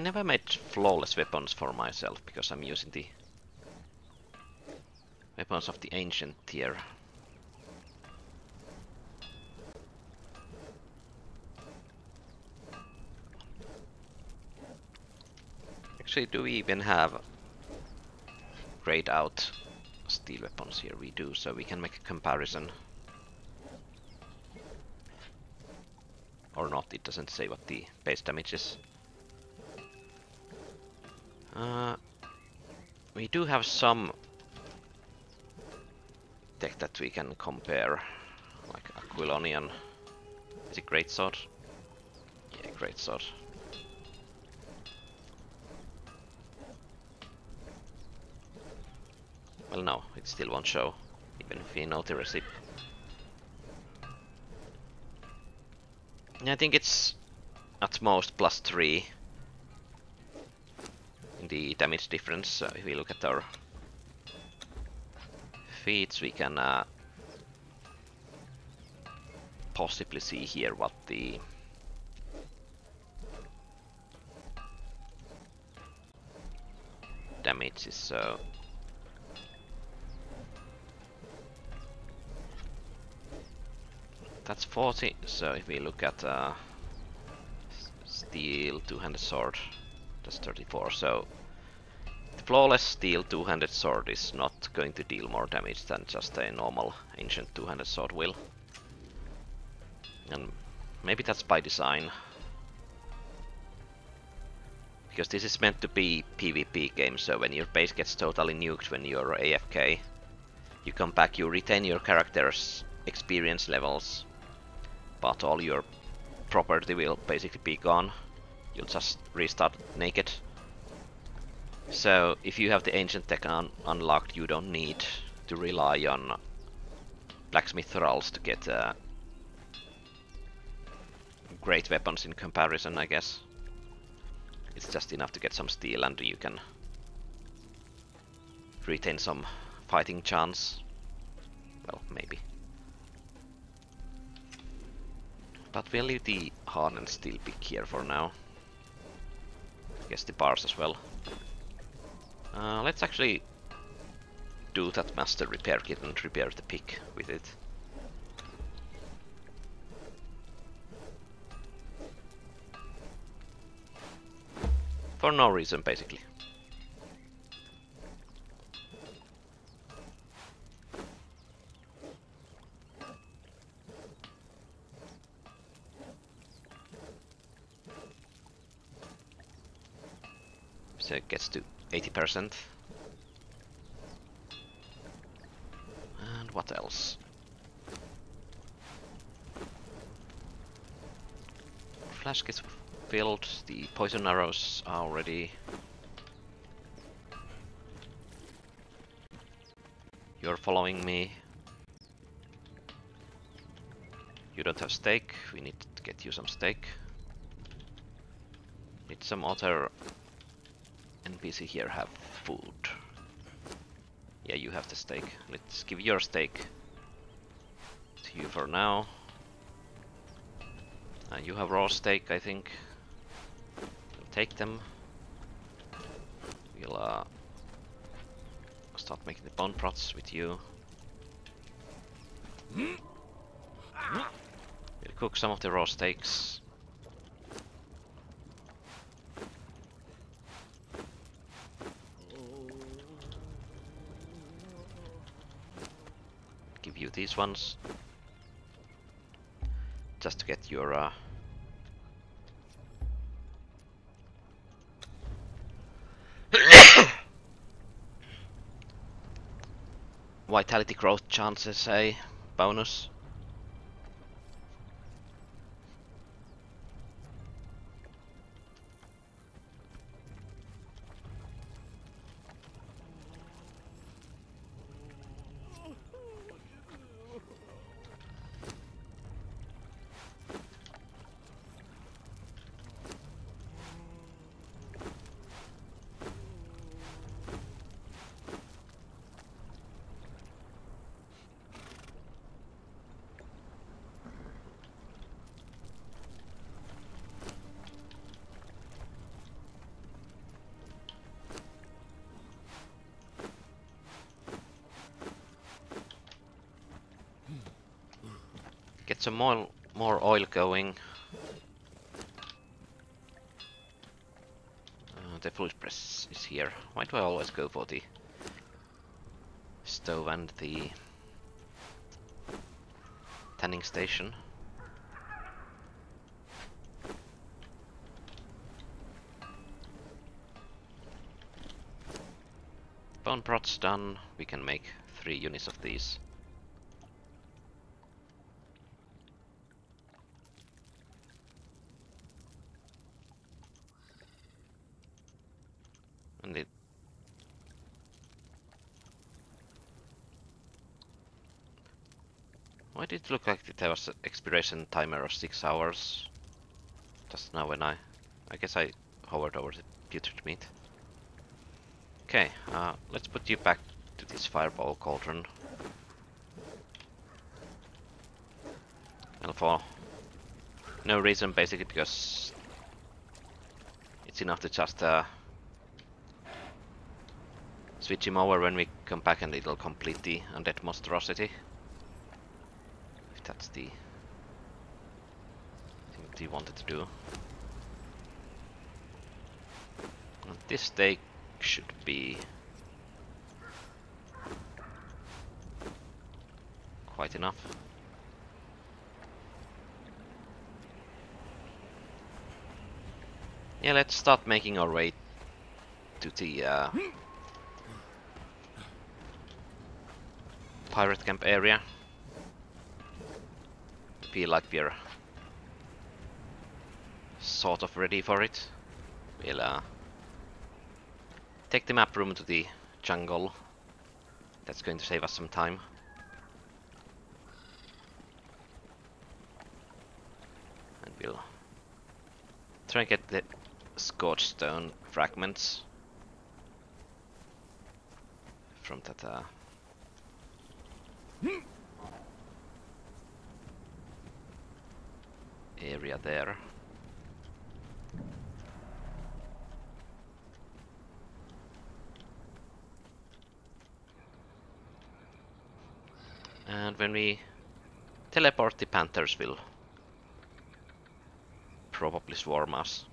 never made flawless weapons for myself because I'm using the weapons of the ancient tier. Actually, do we even have grayed out steel weapons here? We do, so we can make a comparison. Or not, it doesn't say what the base damage is. We do have some tech that we can compare, like Aquilonian. Is it greatsword? Yeah, greatsword. Well, no, it still won't show, even if we know the recipe. Yeah, I think it's at most +3 in the damage difference. So if we look at our feats, we can possibly see here what the damage is. So that's 40. So if we look at steel two-handed sword, that's 34. So the flawless steel two-handed sword is not going to deal more damage than just a normal ancient two-handed sword will. And maybe that's by design. Because this is meant to be PvP game, so when your base gets totally nuked when you're AFK, you come back, you retain your character's experience levels, but all your property will basically be gone. You'll just restart naked. So if you have the ancient tech unlocked, you don't need to rely on blacksmith rolls to get great weapons in comparison, I guess. It's just enough to get some steel and you can retain some fighting chance. Well, maybe. But we'll leave the hardened steel pick here for now. I guess the bars as well. Let's actually do that master repair kit and repair the pick with it. For no reason, basically. So it gets to 80%. And what else? Flash gets filled, the poison arrows are already. You're following me. You don't have steak, we need to get you some steak. Need some other NPC here have food. Yeah, you have the steak. Let's give your steak to you for now. You have raw steak, I think. We'll take them. We'll start making the bone broths with you. We'll cook some of the raw steaks. Give you these ones. Just to get your vitality growth chances, a bonus. get some more oil going. The fluid press is here. Why do I always go for the stove and the tanning station? Bone broth's done. We can make 3 units of these. And it... Why did it look like there was an expiration timer of 6 hours? Just now when I guess I hovered over the butchered meat. Okay, let's put you back to this fireball cauldron. Well, for no reason, basically because it's enough to just switch him over when we come back and it'll complete the undead monstrosity. If that's the thing that he wanted to do. And this steak should be quite enough. Yeah, let's start making our way to the pirate camp area. I feel like we're sort of ready for it. We'll take the map room to the jungle. That's going to save us some time. And we'll try and get the scorched stone fragments from that area there. And when we teleport, the panthers will probably swarm us.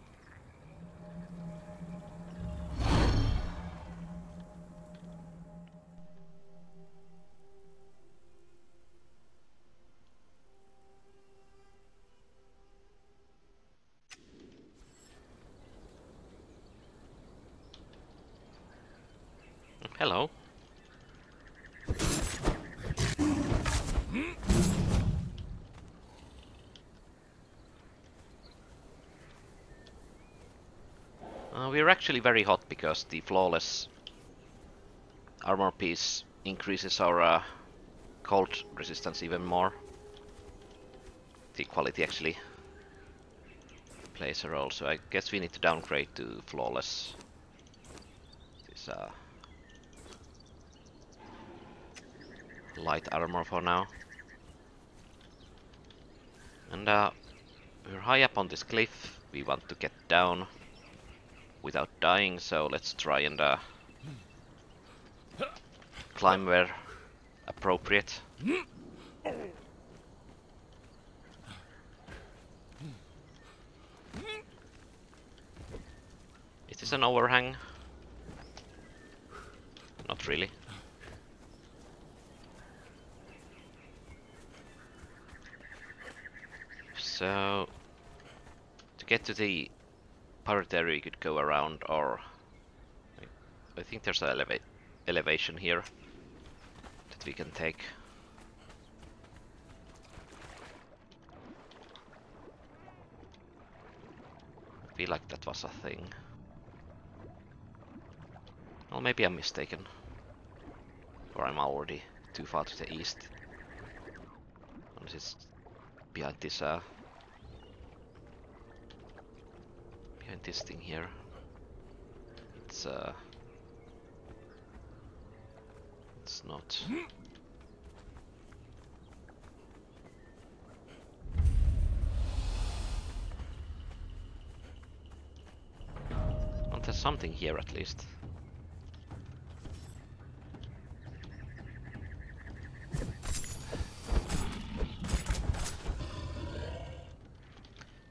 Hello. We're actually very hot because the flawless armor piece increases our cold resistance even more. The quality actually plays a role, so I guess we need to downgrade to flawless. This light armor for now. And we're high up on this cliff. We want to get down without dying, so let's try and climb where appropriate. Is this an overhang? Not really. So, to get to the pirate area you could go around, or I think there's an elevation here that we can take. I feel like that was a thing. Well, maybe I'm mistaken. Or I'm already too far to the east. Unless it's behind this behind this thing here. It's not. Well, there's something here at least.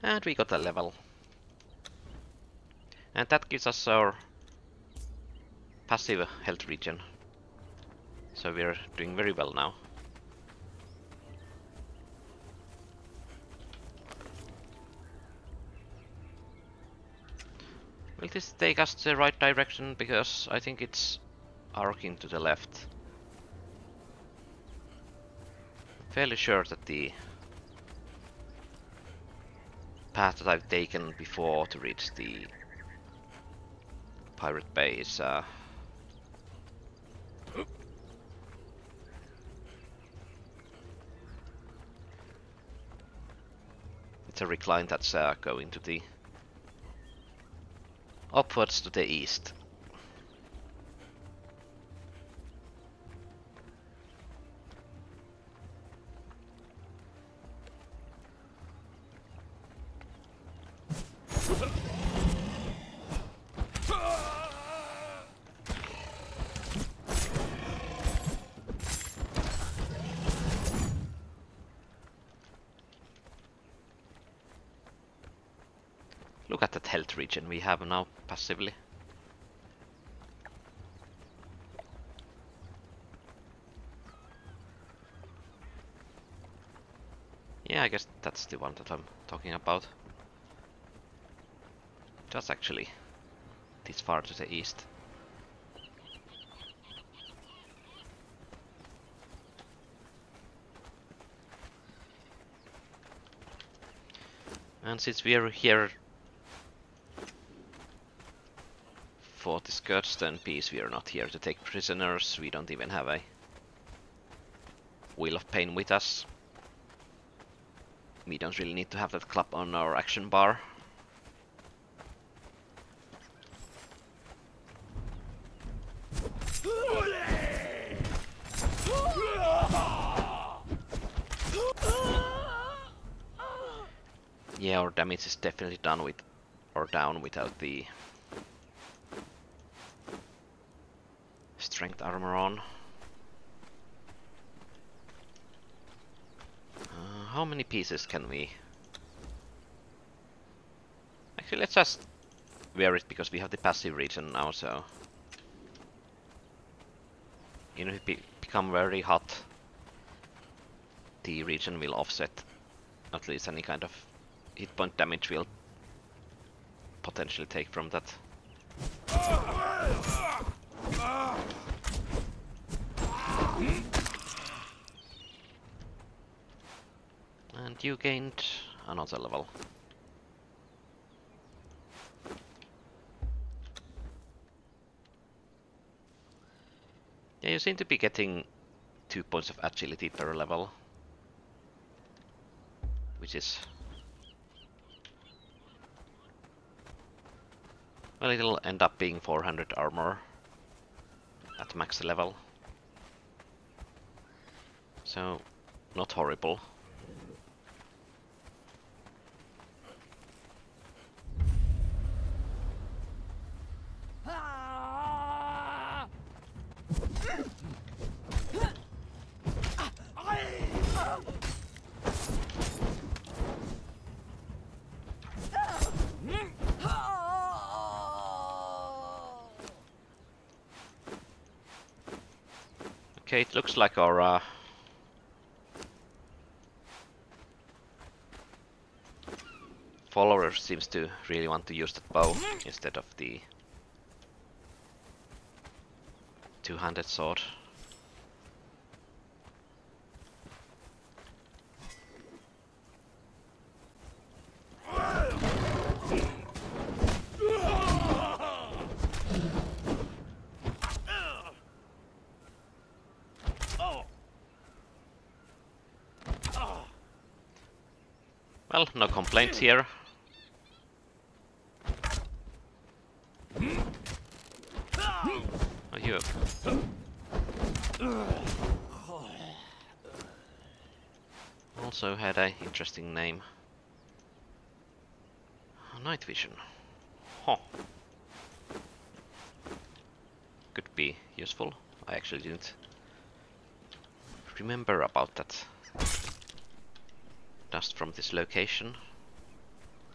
And we got a level. And that gives us our passive health regen. So we're doing very well now. Will this take us to the right direction? Because I think it's arcing to the left. I'm fairly sure that the path that I've taken before to reach the Pirate Bay is it's a recline that's going to the upwards to the east. Look at that health regen we have now passively. Yeah, I guess that's the one that I'm talking about. Just actually this far to the east. And since we are here for the Scourgestone piece, we are not here to take prisoners. We don't even have a Wheel of Pain with us. We don't really need to have that club on our action bar. Yeah, our damage is definitely done with or down without the strength armor on. How many pieces can we? Actually, let's just wear it because we have the passive regen now, so you know, if we become very hot, the regen will offset at least any kind of hit point damage we'll potentially take from that. And you gained another level. Yeah, you seem to be getting 2 points of agility per level, which is... well, it'll end up being 400 armor at max level. So, not horrible. Okay, it looks like our follower seems to really want to use that bow instead of the two-handed sword. Well, no complaints here. Oh, you also had an interesting name. Night vision. Huh. Could be useful. I actually didn't remember about that dust from this location.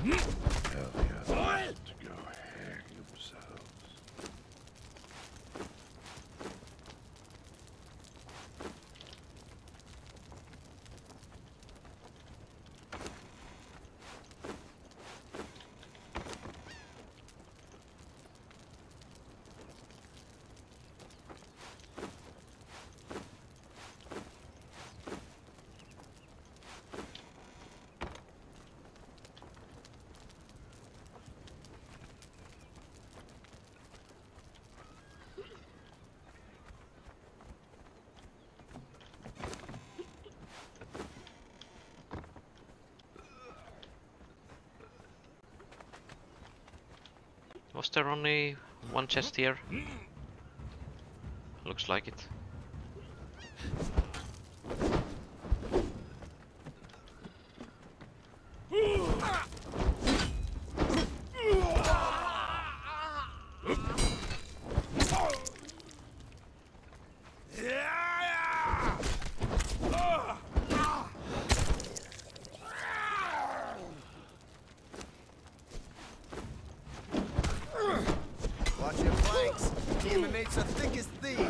Tell the others to go hang themselves. Was there only one chest here? Looks like it. Watch your flanks. Demon mates are thick as thieves.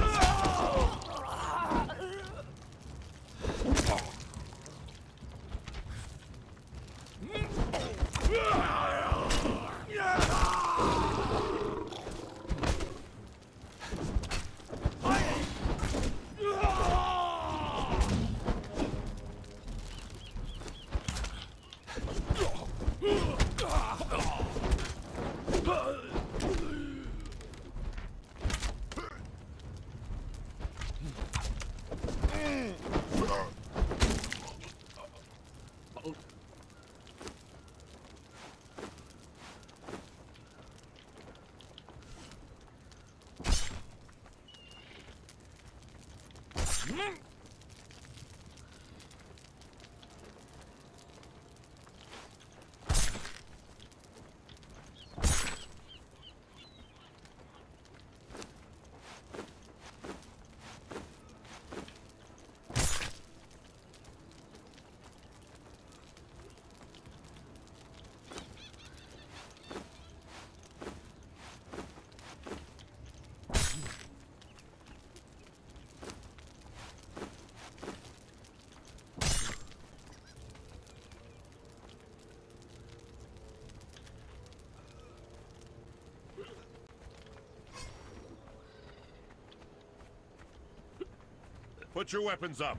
Put your weapons up.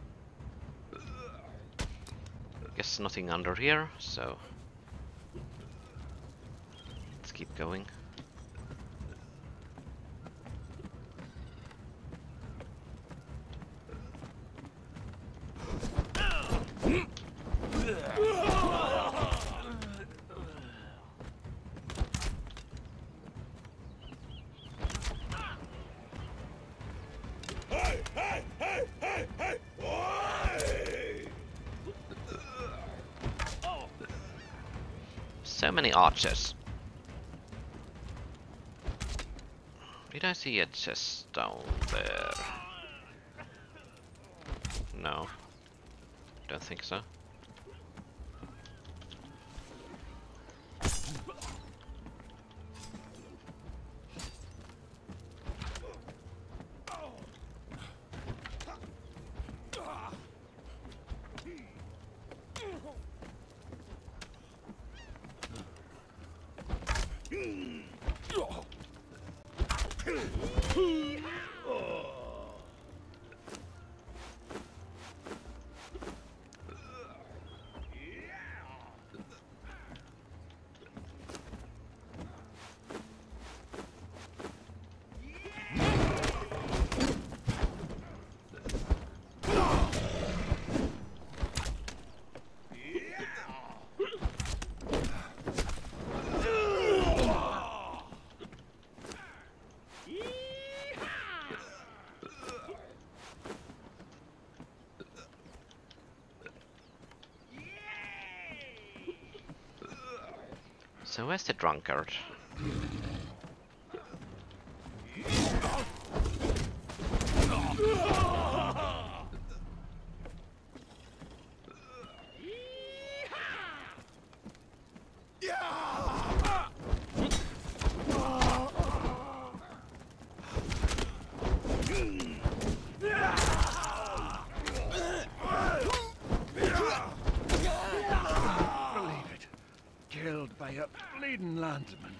Guess nothing under here, so let's keep going. So many archers. Did I see a chest down there? No. Don't think so. So where's the drunkard? a bleeding landsman.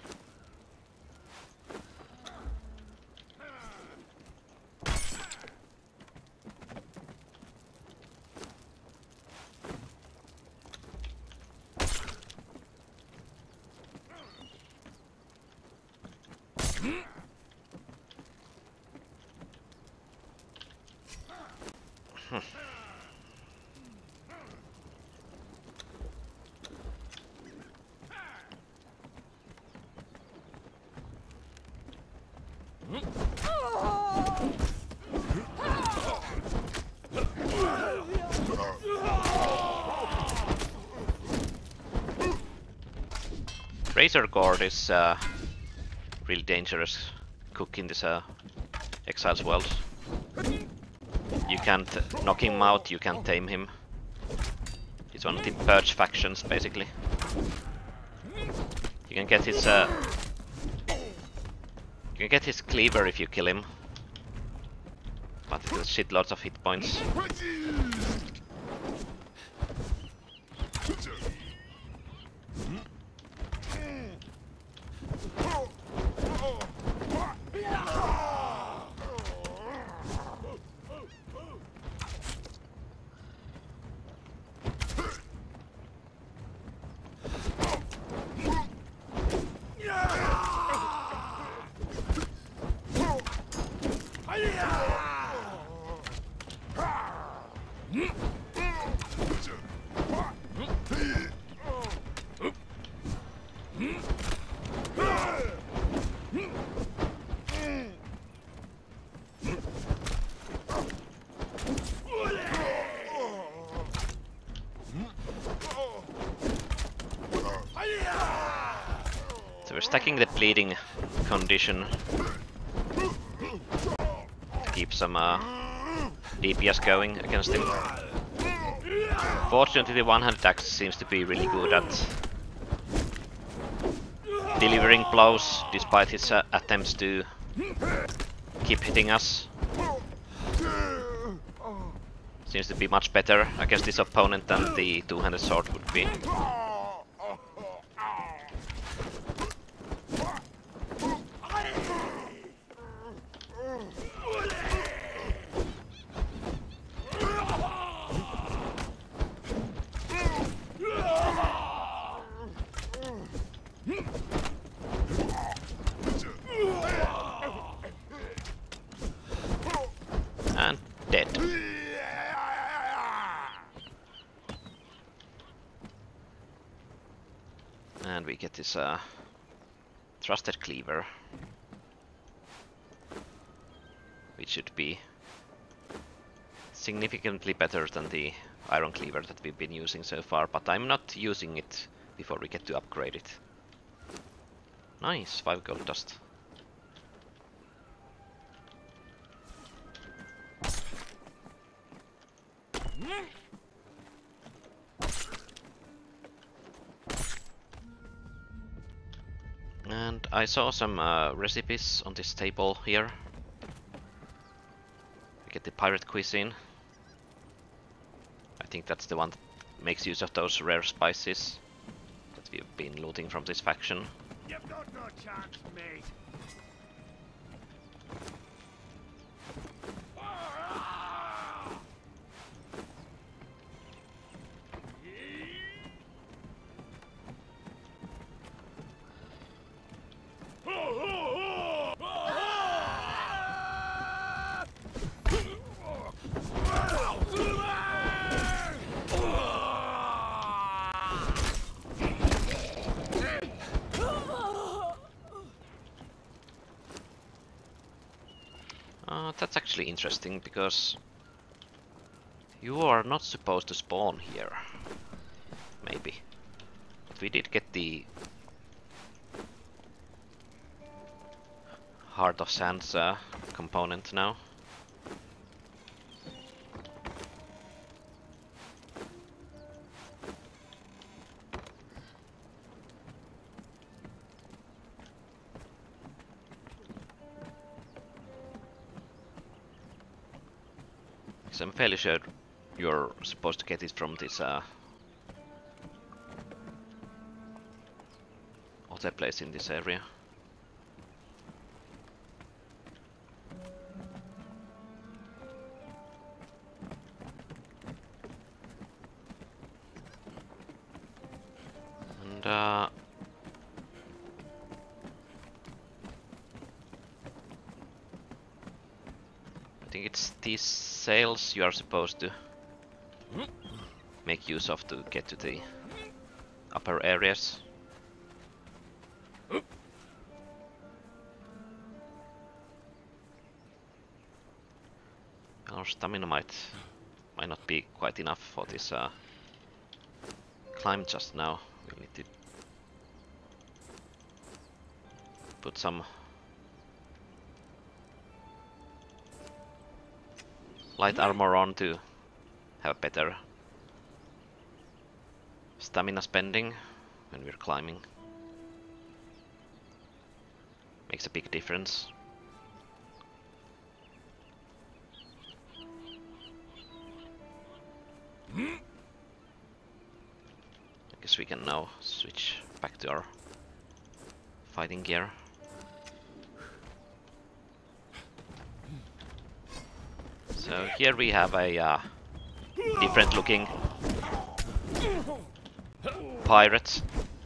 Razor Guard is really dangerous cook in this Exiles world. You can't knock him out, you can't tame him. He's one of the Purge factions, basically. You can get his cleaver if you kill him, but it will shit lots of hit points. So we're stacking the bleeding condition to keep some DPS going against him. Fortunately, the one-handed axe seems to be really good at delivering blows despite his attempts to keep hitting us. Seems to be much better against this opponent than the two-handed sword would be. And dead. And we get this trusted cleaver, which should be significantly better than the iron cleaver that we've been using so far, but I'm not using it before we get to upgrade it. Nice, 5 gold dust. And I saw some recipes on this table here. We get the pirate cuisine. I think that's the one that makes use of those rare spices that we've been looting from this faction. You've got no chance, mate. That's actually interesting, because you are not supposed to spawn here. Maybe. But we did get the Heart of Sands component now. So I'm fairly sure you're supposed to get it from this other place in this area. And I think it's these sails you are supposed to make use of to get to the upper areas. Our stamina might not be quite enough for this climb just now. We need to put some light armor on to have better stamina spending when we're climbing. Makes a big difference. I guess we can now switch back to our fighting gear. So here we have a different looking pirate.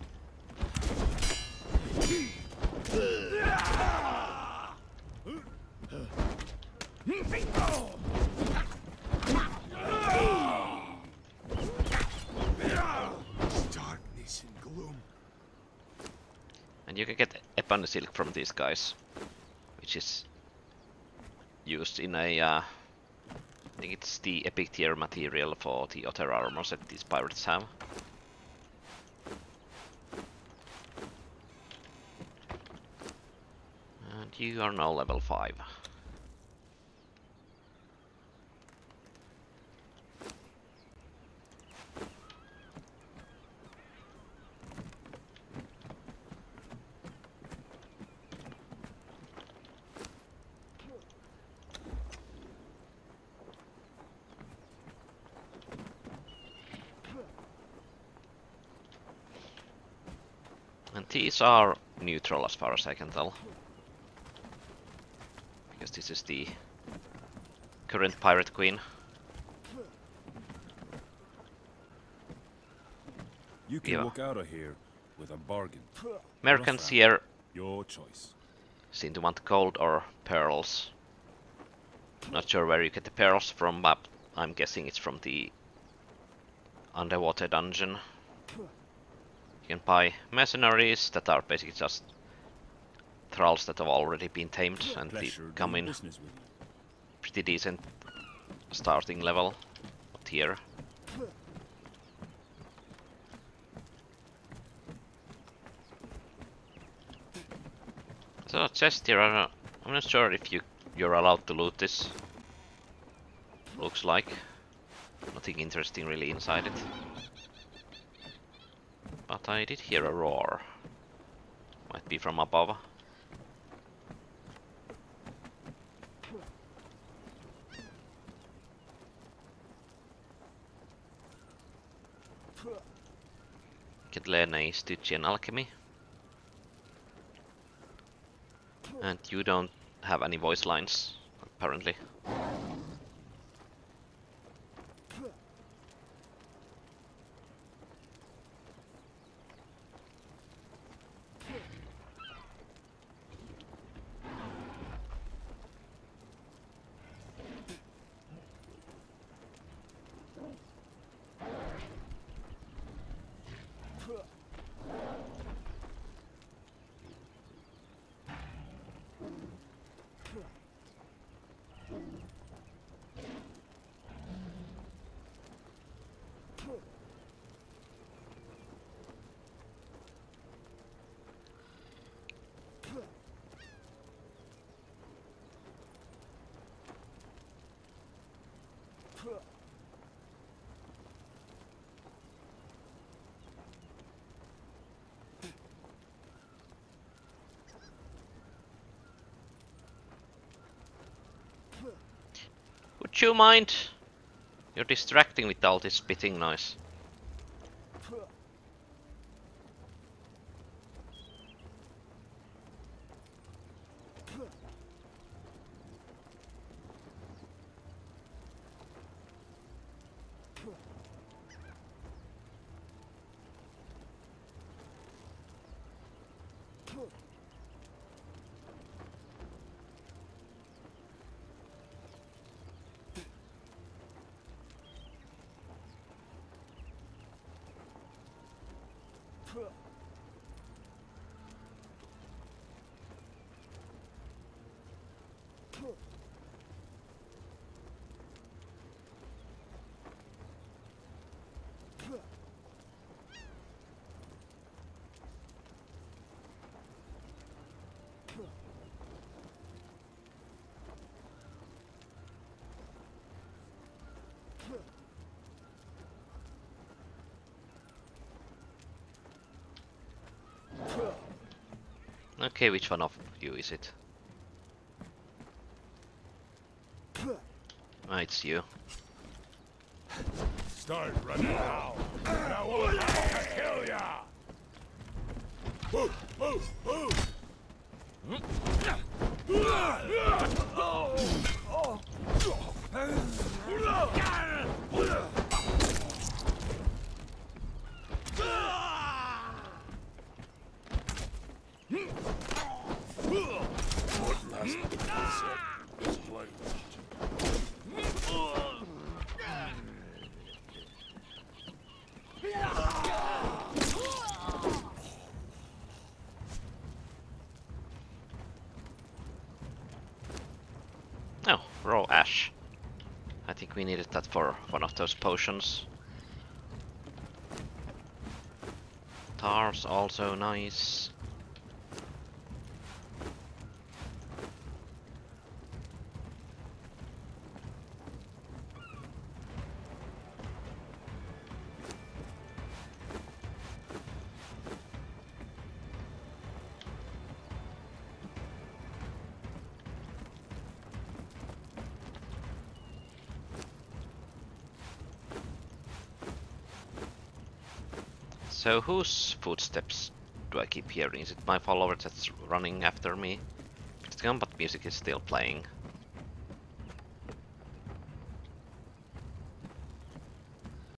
Darkness and gloom. And you can get Ebony Silk from these guys, which is used in a I think it's the epic tier material for the other armors that these pirates have. And you are now level 5. And these are neutral as far as I can tell. Because this is the current pirate queen. You can walk out of here with a bargain. Americans here Your choice. seem to want gold or pearls. Not sure where you get the pearls from, but I'm guessing it's from the underwater dungeon. You can buy mercenaries that are basically just thralls that have already been tamed, and they come in pretty decent starting level tier. So chest here, I'm not sure if you're allowed to loot this. Looks like nothing interesting really inside it. But I did hear a roar. Might be from above. Get learn a Stygian alchemy. And you don't have any voice lines, apparently. Would you mind? You're distracting with all this spitting noise. Okay, which one of you is it? Ah, it's you. Start running now, and I won't have to kill ya! Move, move, move! What last said is played. Oh, raw ash. I think we needed that for one of those potions. Tar's also nice. So whose footsteps do I keep hearing? Is it my follower that's running after me? The combat music is still playing.